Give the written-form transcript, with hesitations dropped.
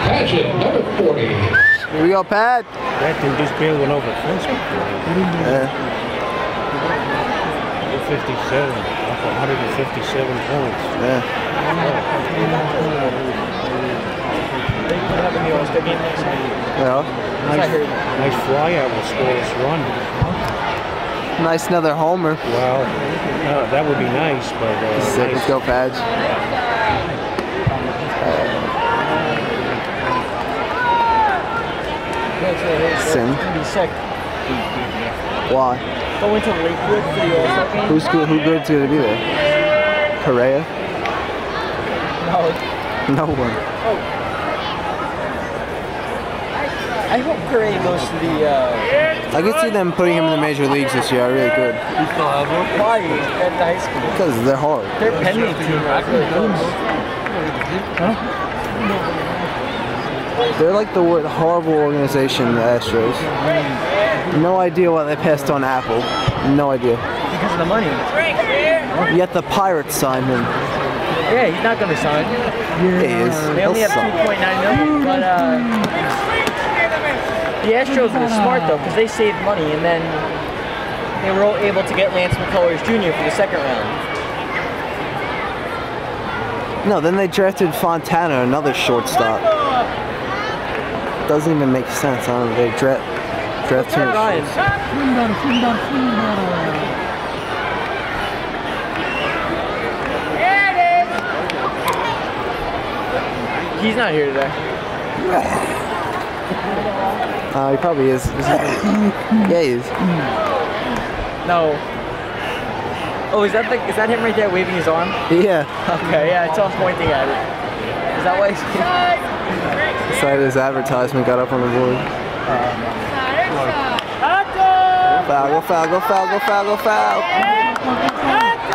Paget, number 40. Here we go, Pat. That thing just barely went over the fence. Yeah. 57, up 157 points. Yeah. Yeah. Nice fly out will score this run. Nice another homer. Well, that would be nice, but Sick. Let's go, Padge. Sim. Why? Going to Lakewood for the All-Star game? Who good's gonna be there? Correa? No one. Oh. I hope Correa goes to the. I could see them putting him in the major leagues this year. I really could. Why? At the high school. Because they're hard. Their pending team is really close. They're like the horrible organization, the Astros. No idea why they passed on Apple. No idea. Because of the money. Yet the Pirates signed him. Yeah, he's not going to sign. Yeah, he is. They only have 2.9 million, but the Astros were smart though, because they saved money, and then they were able to get Lance McCullers Jr. for the second round. No, then they drafted Fontana, another shortstop. Doesn't even make sense. I don't know. They draft him. He's not here today. He probably is. Yeah, he is. No. Oh, is that him right there waving his arm? Yeah. Okay, yeah, I saw him pointing at it. Is that why he's... Decided his advertisement got up on the board. Foul, go foul, go foul, go foul, go foul.